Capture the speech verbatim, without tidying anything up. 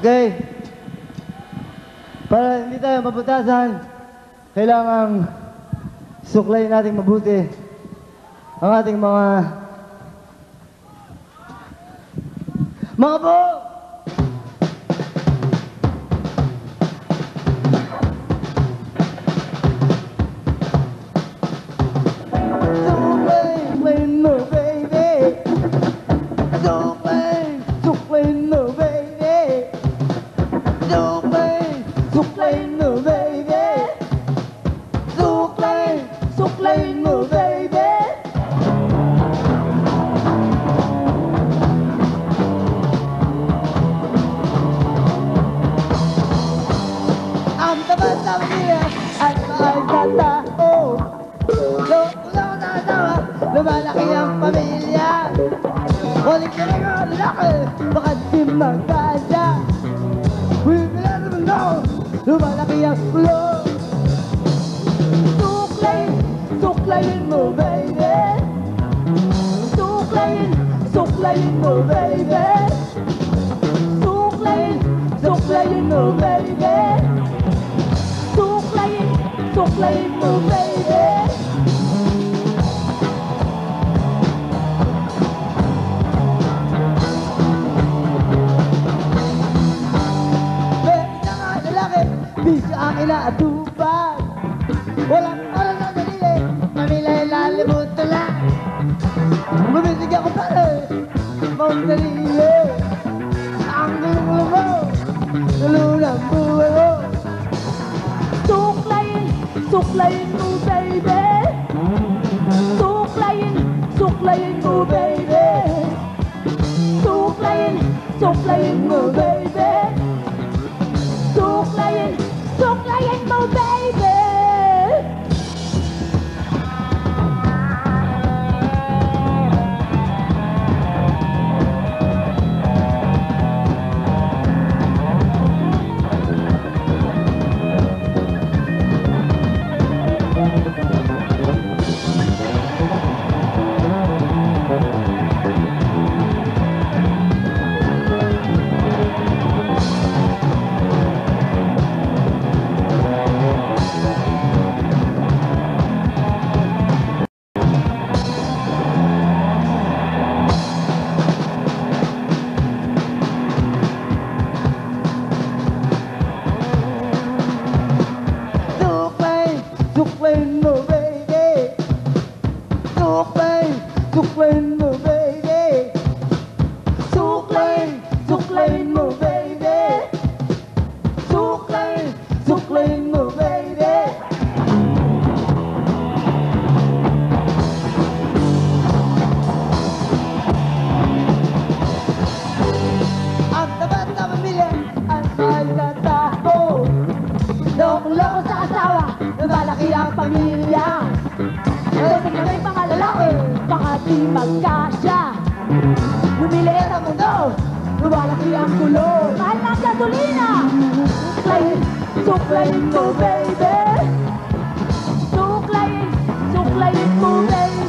Okay. Para hindi tayo mabutasan, kailangang suklayin natin mabuti ang ating mga mga po! Suklayin mo, baby. Suklayin, suklayin mo, baby. Suklayin, suklayin mo, baby. Suklayin, suklayin mo, baby. Ang tabat-tabat niya at maayos na tao. Loko-loko na asawa, lumalaki ang pamilya. Huling ka na nga lalaki, baka di magkasya. Huling ka na naman ako, lumalaki ang ulo. Suklayin, suklayin mo, baby. Suklayin, suklayin mo, baby. Suklayin, suklayin mo, baby. Suklayin, suklayin mo, baby. Baby na nga lalaki, di sa akin na atupag. Walang oras na dalili, mamilay lalimutan lang. Bumibig ako pala, mong dalili. Ang gulo mo, gulo ng buhay mo. Suklayin, suklayin mo, baby. Suklayin, suklayin mo, baby. Suklayin, suklayin mo, baby. Suklayin, suklayin mo, baby. Suklayin mo, baby. Suklayin, suklayin mo, baby. Suklayin, suklayin mo, baby. Suklayin, suklayin mo, baby. Ang tabat na pamilya, ang mahal na tao. Loko-loko sa asawa, lumalaki ang pamilya. Lasing na may mga lalaki, baka di magkasya. Lumiliit ang mundo, lumalaki ang gulo. Mahal ng gasolina. Suklayin, suklayin mo, baby. Suklayin, suklayin mo, baby.